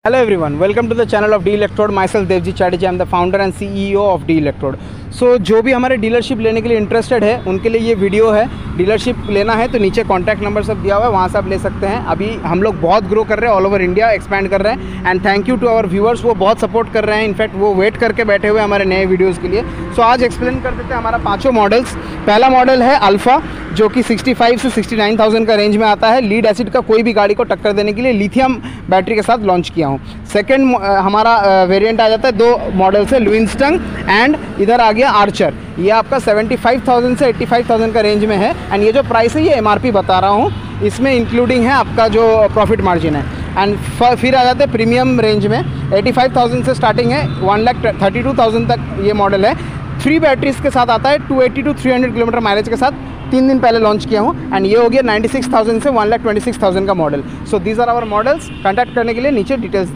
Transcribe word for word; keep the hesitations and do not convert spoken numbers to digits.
Hello everyone, welcome to the channel of D Electrode. Myself Devji Chatterjee, I am the founder and C E O of D Electrode. So so, जो भी हमारे dealership लेने के लिए interested है उनके लिए ये वीडियो है। डीलरशिप लेना है तो नीचे कॉन्टैक्ट नंबर सब दिया हुआ है, वहाँ से आप ले सकते हैं। अभी हम लोग बहुत ग्रो कर रहे हैं, ऑल ओवर इंडिया एक्सपैंड कर रहे हैं and thank you to our viewers, वो बहुत सपोर्ट कर रहे हैं। इनफैक्ट वो वेट करके बैठे हुए हमारे नए वीडियोज़ के लिए। सो so, आज एक्सप्लेन कर देते हैं हमारा पाँचों मॉडल्स। पहला मॉडल है अल्फ़ा, जो कि पैंसठ से उनहत्तर हज़ार का रेंज में आता है। लीड एसिड का कोई भी गाड़ी को टक्कर देने के लिए लिथियम बैटरी के साथ लॉन्च किया हूँ। सेकंड हमारा वेरिएंट आ जाता है, दो मॉडल से लुइंगस्टन एंड इधर आ गया आर्चर। ये आपका पचहत्तर हज़ार से पचासी हज़ार का रेंज में है एंड ये जो प्राइस है ये एमआरपी बता रहा हूँ, इसमें इंक्लूडिंग है आपका जो प्रॉफिट मार्जिन है। एंड फिर आ जाते हैं प्रीमियम रेंज में, पचासी हज़ार से स्टार्टिंग है, one lakh thirty two thousand तक ये मॉडल है। थ्री बैटरीज के साथ आता है, two eighty to three hundred kilometre mileage के साथ। तीन दिन पहले लॉन्च किया हूँ एंड ये हो गया छियानवे हज़ार से one lakh twenty six thousand का model. So these are our models. Contact करने के लिए नीचे डिटेल्स